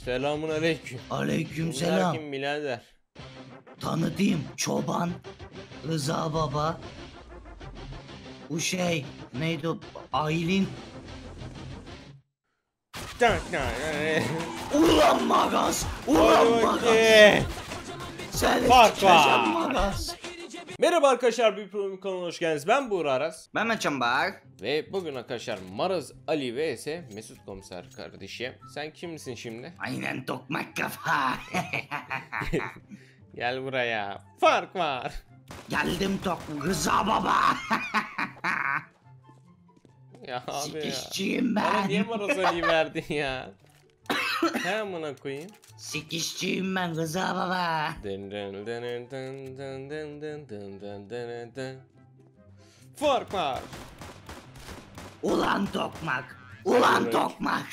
Selamun aleyküm. Aleykümselam. Bunlar kim birader? Tanıdığım çoban, Rıza Baba. Bu şey neydi o? Aylin. Ulan Magaz! Ulan Magaz! Sen Fark var. çıkacağım Magaz. Merhaba arkadaşlar, bir program kanalına hoş geldiniz. Ben Buğra Aras. Mehmet Çambar. Ve bugün arkadaşlar Maraz Ali vs Mesut Komiser kardeşim. Sen kimsin şimdi? Aynen tokmak kafa. Gel buraya. Fark var. Geldim tok Rıza Baba. Ya abi ya. Sikişçiyim Bana ben. niye Maraz Ali verdin ya? He amına koyayım. Sikişçiyim ben Rıza Baba. Dın dın dın dın dın dın dın dın dın dın dın. Fark var. Ulan tokmak. Ulan tokmak.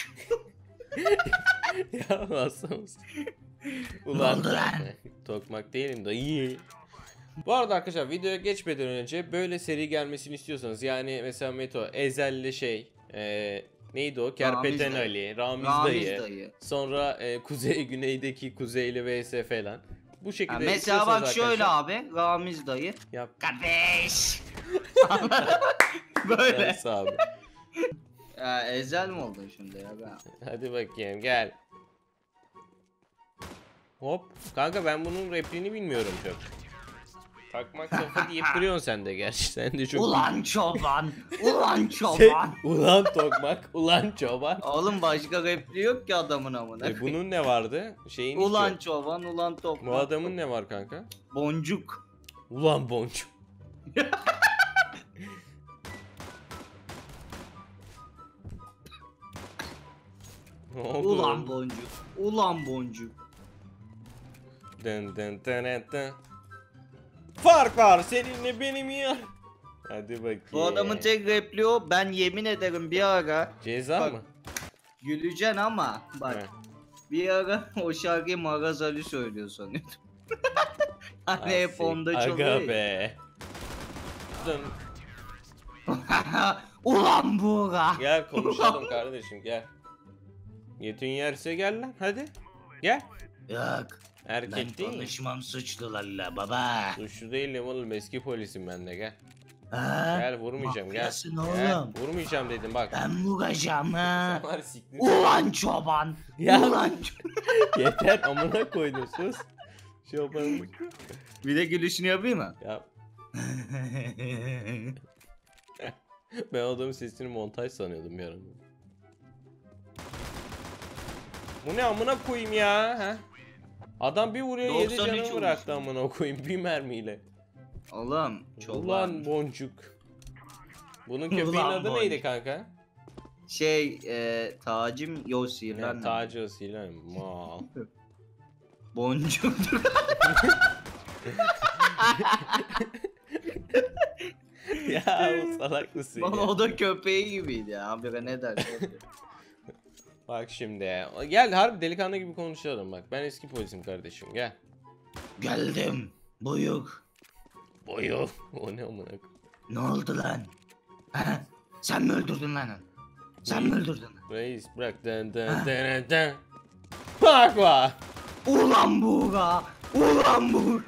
Ya nasıl mısın? Ne oldu lan? Tokmak değilim de iyi. Bu arada arkadaşlar videoya geçmeden önce böyle seri gelmesini istiyorsanız, yani mesela Meto, Ezel'li neydi o? Kerpeten dayı. Ali, Ramiz Ramiz dayı. Sonra kuzey güneydeki Kuzeyli vs falan. Bu şekilde Mesela istiyorsanız bak şöyle arkadaşlar, abi, Ramiz dayı. yap. Kardeş. Böyle. Neyse abi. Ya ezel mi oldun şimdi ya ben? Hadi bakayım gel. Hop. Kanka ben bunun repliğini bilmiyorum çok. Takmak kafa deyip duruyorsun sen de gerçi. Sen de çok... Ulan çoban. Ulan çoban. Ulan tokmak, ulan çoban. Oğlum başka repliği yok ki adamın amına. Bunun ne vardı? Şeyin hiç Ulan yok. çoban, ulan tokmak. Bu adamın ne var kanka? Boncuk. Ulan boncuk. Ne oldu? Ulan boncuk. Ulan boncuk. Dın dın dın dın dın. Fark var seninle benim ya. Hadi bakayım. Bu adamın tek repliği o. Ben yemin ederim bir ara Ceza Bak, mı? güleceksin ama bak. He. Bir ara o şarkıyı Maraz Ali söylüyor sanıyordum. Hani hep Asik, onda aga çalıyor ya. be. Dın. Ulan Buğra. Gel konuşalım kardeşim gel. Yetün yerse gel lan hadi. Gel. Yok. Ben Erkek değil. konuşmam suçlularla baba. Suçlu değilim oğlum, eski polisim ben de gel. Ha? Gel vurmayacağım gel. Mafyasın Gel, oğlum. vurmayacağım dedim bak. Ben vuracağım ha. Sen var ya, siktir. Ulan çoban. Ya. Ulan Yeter amına koydum sus. Şey yapalım. Bir de gülüşünü yapayım mı? Ya ben adamın sesini montaj sanıyordum bir ara. Bu ne amına koyayım ya? Ha? Adam bir vuruyor 7 93 canı bıraktı amına koyayım bir mermiyle. Oğlum çoban. Ulan boncuk. Bunun köpeğin Ulan adı boncuk. neydi kanka? Tacım Yosi Ya, lan. Taci Asilan. Mal. Boncuk. Ya o salak mısın Baba ya? o da köpeği gibiydi ya. Abi ne dersin? Bak şimdi. Gel harbi delikanlı gibi konuşalım bak. Ben eski polisim kardeşim gel. Geldim. Buyuk. Boyu. O ne amına koyayım? Ne oldu lan? Ha? Sen mi öldürdün lan? Sen mi öldürdün? Reis bırak dın dın dın dın. Bak bak. Ulan Buğra. Ulan Buğra.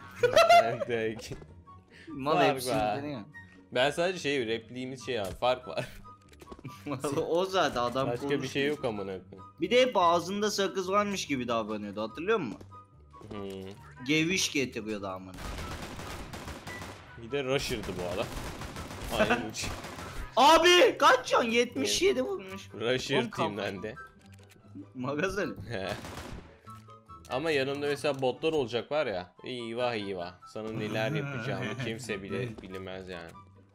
Mal Var hepsini be. deniyor. Ben sadece repliğimiz abi, fark var. O zaten adam Başka bir konuşmuyor. şey yok amına koyayım. Bir de hep ağzında sakız varmış gibi davranıyordu, hatırlıyor musun? Geviş getiriyordu amına. Bir de rusher'dı bu adam. Aynen uç. Abi kaç can? 77 vurmuş. Rusher Oğlum, team'den de. Magazin. He. Ama yanımda mesela botlar olacak var ya. Eyvah eyvah. Sana neler yapacağımı kimse bile bilemez yani.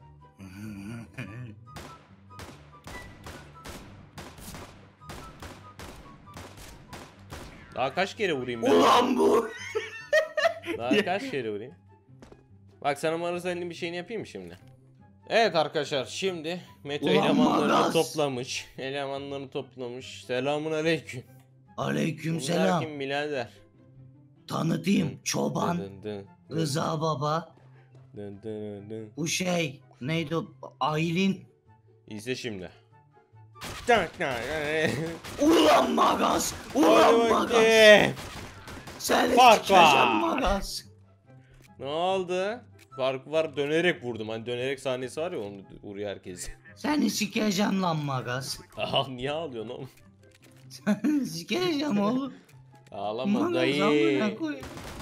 Daha kaç kere vurayım ben? Ulan bu. Daha kaç kere vurayım? Bak sana Maraz Ali'nin bir şeyini yapayım mı şimdi? Evet arkadaşlar, şimdi Meto Ulan elemanlarını Maraz. toplamış. Elemanlarını toplamış. Selamun aleyküm. Bunlar Aleykümselam. kim birader? Tanıdığım çoban, Dın dın, Rıza Baba. dın dın dın. Bu şey neydi o? Aylin. İzle şimdi. Ulan Magas! Ulan Magas! Seni Fark sikeceğim var. Magas! Ne oldu? Fark var, dönerek vurdum. Hani dönerek sahnesi var ya, onu vuruyor herkes. Seni sikeceğim lan Magas! Niye ağlıyorsun oğlum? Seni sikeceğim oğlum! Ağlama Magas dayı. amına koyayım.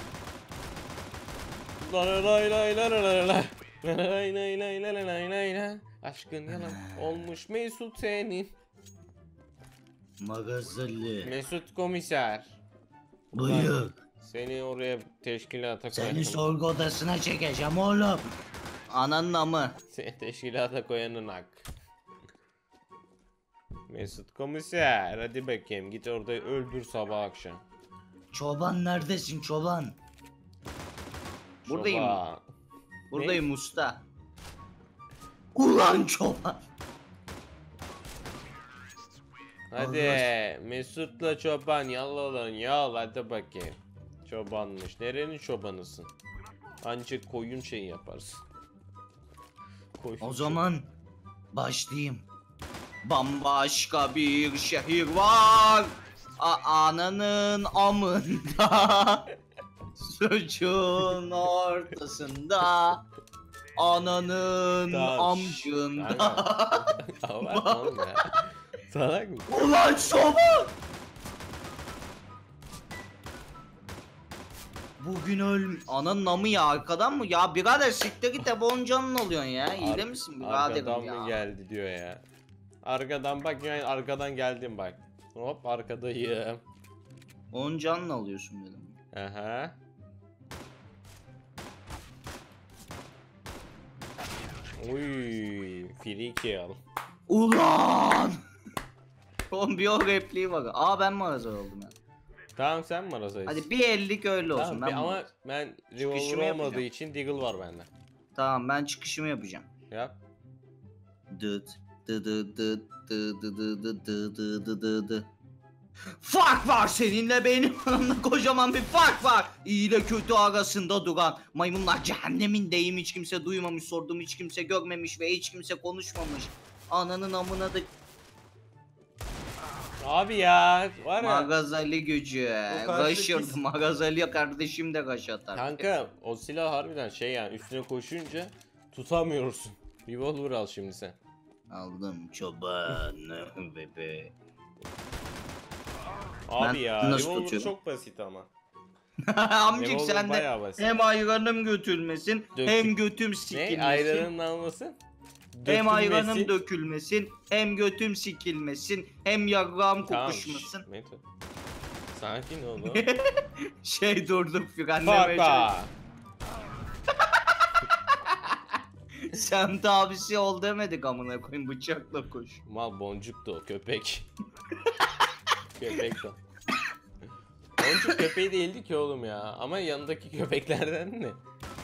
Lay lay lay lay lay lay. Lay lay lay lay lay lay lay lay. Aşkın yalan olmuş Mesut senin. Magazeli. Mesut komiser. Buyur. Seni oraya teşkilata Seni koyanın. sorgu odasına çekeceğim oğlum. Ananın amı. Seni teşkilata koyanın hak. Mesut komiser, hadi bakayım git orada öldür sabah akşam. Çoban neredesin çoban? Buradayım. Çoban. Buradayım usta. Ulan çoban. Hadi Mesut'la çoban yallah yal, hadi bakayım. Çobanmış. Nerenin çobanısın? Ancak koyun şey yaparsın. Koyun O zaman başlayayım. Bambaşka bir şehir var. Ananın amında. Suçun ortasında. Ananın Tamam, amcında. Abartma oğlum ya. Salak mı? Ulan çoban! Bugün ananın amı ya, arkadan mı? Ya birader siktir git de boncanın oluyorsun ya. İyi de misin biraderim Arkadan ya? mı geldi diyor ya. Arkadan bak, yani arkadan geldim bak. Hop arkadayım. Boncanla alıyorsun dedim. Aha. Uy, free kill. Ulan! Oğlum bir o repliği var. Ben marazor oldum ya. Tamam, sen mi arasayız? Hadi bir ellik öyle olsun. Tamam, Ben ama ben revolver Çıkışımı olmadığı yapacağım. için deagle var bende. Tamam, ben çıkışımı yapacağım. Yap. Dıt dı dı dı dı dı dı dı dı dı dı dı dı. Fark var seninle benim aramda, kocaman bir fark var. İyi ile kötü arasında duran maymunlar cehennemindeyim, hiç kimse duymamış, sordum hiç kimse görmemiş ve hiç kimse konuşmamış. Ananın amına da Abi ya, var ya. Magazali gücü. O karşıdaki- Kaşırdı Magazali kardeşim de kaş atar. Kanka o silah harbiden şey, yani üstüne koşunca tutamıyorsun. Revolver al şimdi sen. Aldım çoban bebe. Abi Ben ya, nasıl revolver tutuyorum? çok basit ama. Amcık Revolver sen de bayağı basit. hem ayranım götürmesin hem götüm Ne? sikilmesin. Ayranın almasın? Hem ayranım Dökülmesin. dökülmesin, hem götüm sikilmesin, hem yagrağım Tamam, kokuşmasın. şşş, Meto. Sakin ol oğlum. Durduk frenlemeye Bak bak. Semt abisi ol demedik amına koyayım, bıçakla koş. Mal boncuktu o, köpek. Köpek o. Boncuk köpeği değildi ki oğlum ya. Ama yanındaki köpeklerden ne?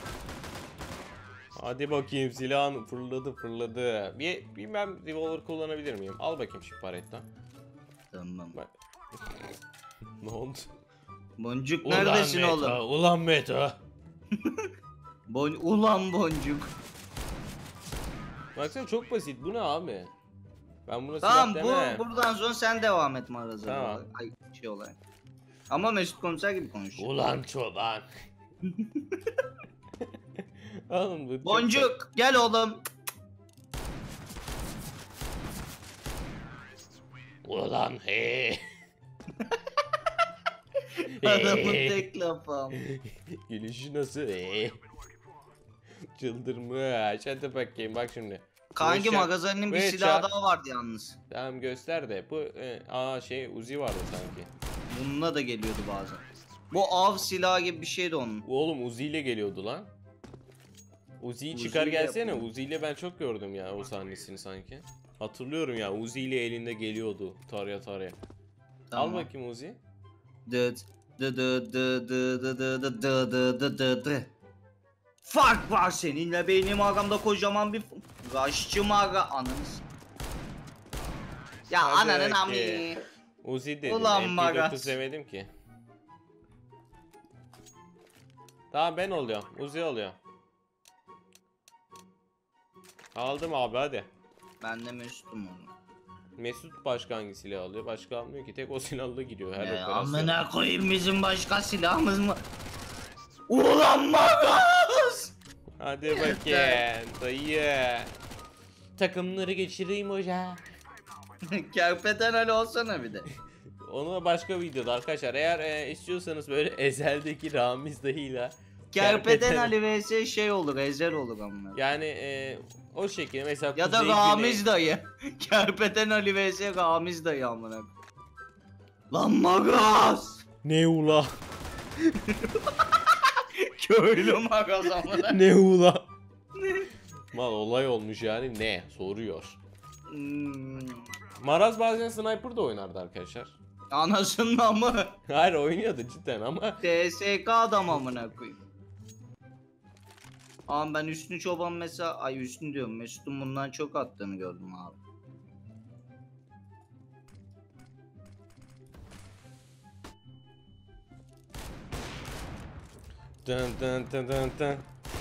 Hadi bakayım, silahın fırladı. Bir ben revolver kullanabilir miyim? Al bakayım şu paretten. Tamam. Bak. Ne oldu? Boncuk neredesin Meto, oğlum? ulan Meto. Ulan boncuk. Baksana çok basit. Bu ne abi? Ben buna Tamam, silah demem. buradan sonra sen devam et Marazali. Tamam. Ay şey olarak. Ama Mesut Komiser gibi konuş. Ulan çoban. Oğlum bu çok- Boncuk gel oğlum. Ulan he. Adamın tek lafı ama. Gülüşü nasıl he? Çıldırmış. Hadi bakayım, bak şimdi. Kanki Bu eşya- Magazali'nin bu bir eşya- silahı daha vardı yalnız. Tamam göster de. Bu şey Uzi vardı sanki. Bununla da geliyordu bazen. Bu av silahı gibi bir şeydi onun. Bu oğlum Uzi ile geliyordu lan. Uzi'yi Uzi çıkar ile gelsene. yapıyor. Uzi ile ben çok gördüm ya o sahnesini sanki. Hatırlıyorum ya, Uzi ile elinde geliyordu taraya. Al bakayım Uzi. Dıt dı dı dı dı dı dı dı dı dı dı dı dı. Fark var seninle benim aramda, kocaman bir Raşçı maga ananız. Ya Hadi ananın bakayım. amı. Uzi dedim. Ulan MP4'ü Magas. sevedim ki. Tamam, ben oluyorum. Uzi oluyor. Aldım abi, hadi. Ben de Mesut'um oğlum. Mesut başka hangi silah alıyor? Başka almıyor ki. Tek o silahla giriyor her operasyon. Amına koyayım, bizim başka silahımız mı? Ulan Magas! Hadi bakayım dayı. Takımları geçireyim hoca. Kerpeten Ali olsana bir de. Onu başka videoda arkadaşlar. Eğer istiyorsanız böyle Ezel'deki Ramiz dayıyla Kerpeten Ali vs şey olur, Ezel olur amına. yani o şekilde mesela Ya da Kuzey Ramiz dayı. Kerpeten Ali vs Ramiz dayı amına. Lan Magas! Ne ula? Köylü Magas amına. Ne ula? Mal olay olmuş yani ne soruyor. Maraz bazen sniper da oynardı arkadaşlar. Anasının mı? Hayır oynuyordu cidden ama. TSK adam amına koyayım. Ama ben Hüsnü Çoban mesela, ay Hüsnü diyorum, Mesut'un bundan çok attığını gördüm abi. Dın dın dın dın dın.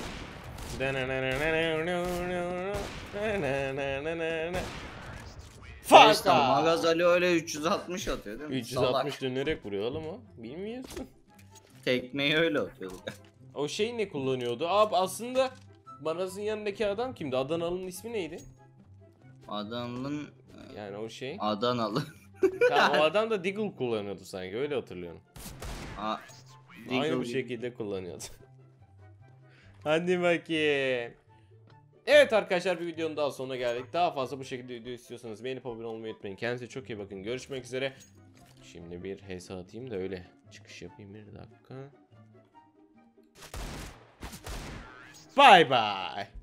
İşte Faka. Magas Ali öyle 360 atıyor değil mi? 360 dönerek vuruyor oğlum o. Bilmiyorsun. Salak. Tekmeyi öyle atıyordu. O şey ne kullanıyordu? Abi aslında Maraz'ın yanındaki adam kimdi? Adanalı'nın ismi neydi? Adamın Yani o şey. Adanalı. Tamam, o adam da Deagle kullanıyordu sanki öyle hatırlıyorum. A Aynı bu şekilde kullanıyordu. Hadi bakayım. Evet arkadaşlar, bir videonun daha sonuna geldik. Daha fazla bu şekilde video istiyorsanız beğenip abone olmayı unutmayın. Kendinize çok iyi bakın. Görüşmek üzere. Şimdi bir HS atayım da öyle çıkış yapayım, bir dakika. Bye bye.